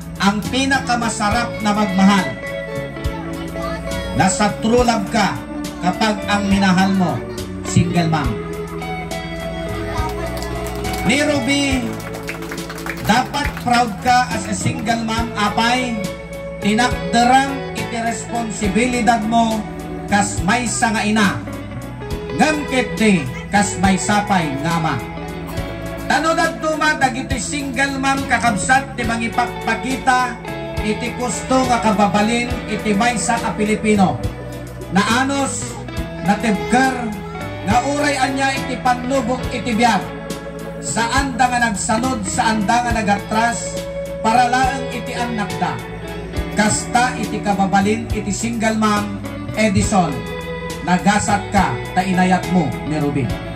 ang pinakamasarap na magmahal. Nasa true love ka kapag ang minahal mo single mom. Ni Ruby, dapat proud ka as a single mom, apay. Tinakderang iti responsibilidad mo kas may sa nga ina. Ngamkit di kas may sapay nga ama. Tanod tuma dagiti single mom kakabsat ti mangipakpakita iti gusto nga kababalin iti maysa ka Pilipino. Naanos, natibker, nga uray anya iti panlubok iti biyag. Saan da nga nagsanod, saan da nga nagatras, para laang iti anak da. Kasta iti kababalin iti single mom Edison. Nagasat ka, ta inayat mo ni Ruby.